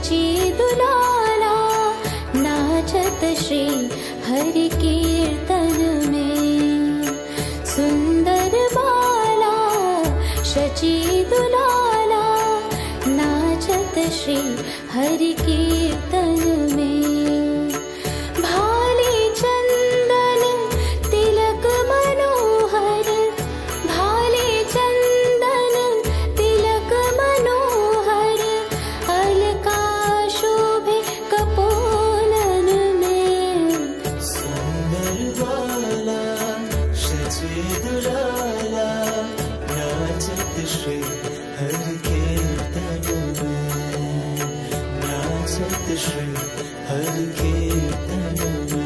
शची दुलाला, नाचत श्री हरि कीर्तन में। सुंदर बाला शची दुलाला, नाचत श्री हरि कीर्तन में। भाले चंदन तिलक मनोहर, भाले चंदन तिलक मनोहर, अलका शोभे कपोलन में। सुंदर बाला शची दुलाला, नाचत श्री हरि कीर्तन में, नाचत श्री हरि कीर्तन में।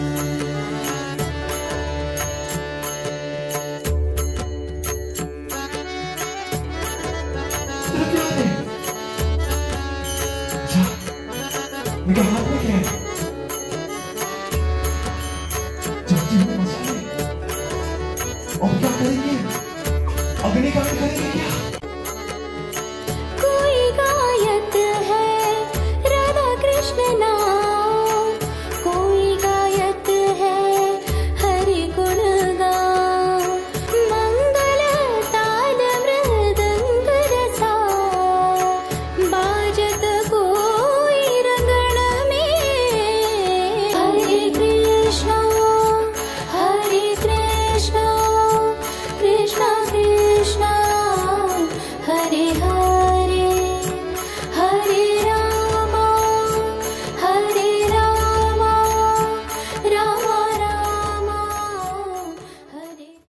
इनका हाथ में क्या है?